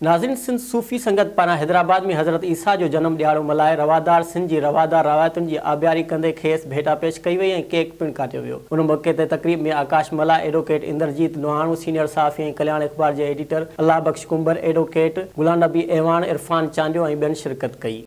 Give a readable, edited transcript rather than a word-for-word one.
नाज़रीन, सिंध सूफ़ी संगत पारां हैदराबाद में हज़रत ईसा जो जन्म ॾियारो मल्हाए रवादार सिंध जी रवादार रवायतुनि जी आबियारी कंदे खेसि भेटा पेश कई वई ऐं केक पिणु काटियो वियो। उन मौक़े ते तक़रीब में आकाश मला, एडवोकेट इंद्रजीत नोहाणू, सीनियर सहाफ़ी ऐं कल्याण अख़बार जे एडिटर अल्लाह बख़्श comber, advocate Ghulam Nabi Evan, Irfan Chandio ऐं ॿियनि शिरकत कई।